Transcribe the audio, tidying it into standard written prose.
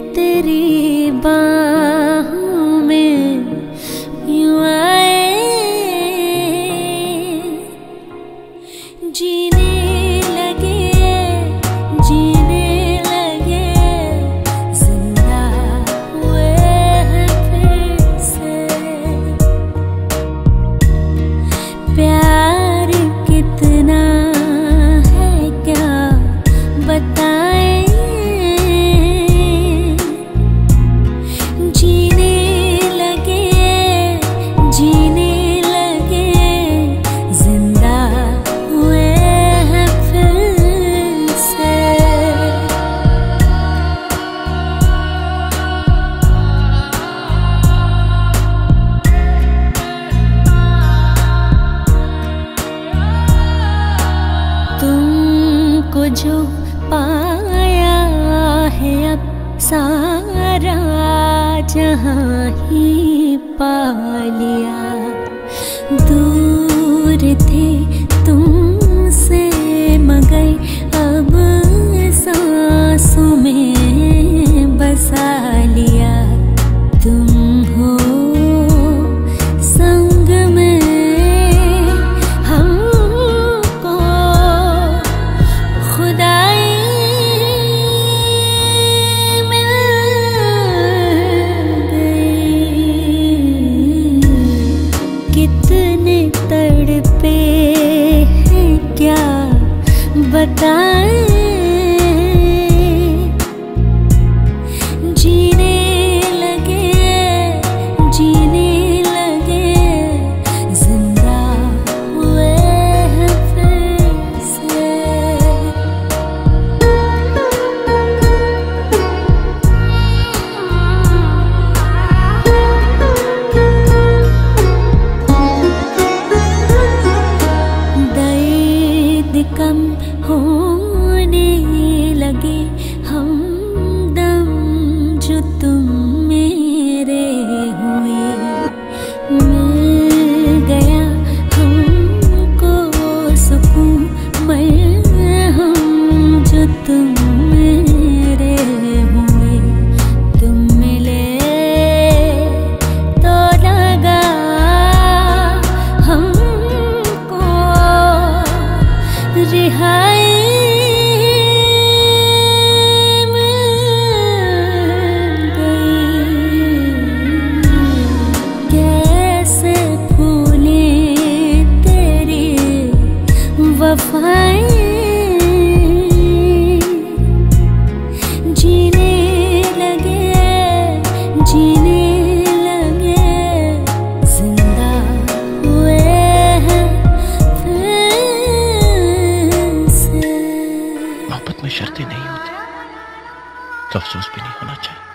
तेरी बाहों में यूं आए, जीने लगे, जीने लगे, जिंदा हुए हैं फिर से। प्यार कितना है क्या बताएं, तुमको जो पाया है अब सारा जहां ही पा लिया। दूर थे तुमसे मगर अब सांसों में बसा लिया। तुम हो संग में हमको खुदाई मिल गई। कितने तड़पे हैं क्या बताएं, जीने लगे, जीने लगे, जिंदा हुए हैं फिर से। दर्द कम होने लगे हमदम जो तुम मेरे हुए। मिल गया हमको सुकून मरहम जो तुम मेरे हुए। तुम मिले तो लगा हमको रिहाई मिल गई। कैसे भूले तेरी वफाएं, जीने लगे, जीने लगे, जिंदा हुए हैं फिर से। मोहब्बत में शर्तें नहीं होती तो अफसोस भी नहीं होना चाहिए।